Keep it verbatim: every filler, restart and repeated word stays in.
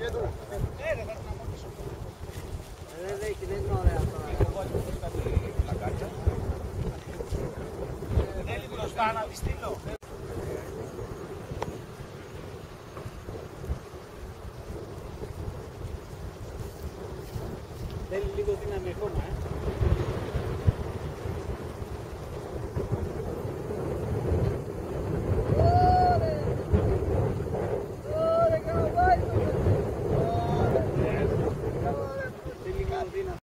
Δεν είναι ωραία τώρα. Θέλει μπροστά να τη στείλω. Θέλει λίγο δύναμη ακόμα, ε.